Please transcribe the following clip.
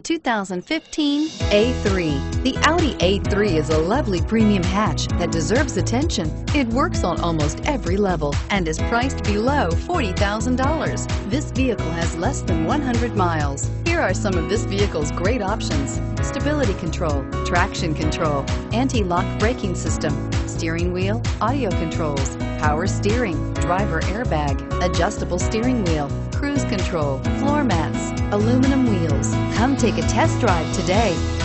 2015 A3. The Audi A3 is a lovely premium hatch that deserves attention. It works on almost every level and is priced below $40,000. This vehicle has less than 100 miles. Here are some of this vehicle's great options: stability control, traction control, anti-lock braking system, steering wheel audio controls, power steering, driver airbag, adjustable steering wheel, cruise control, floor mats, aluminum wheels. Come take a test drive today.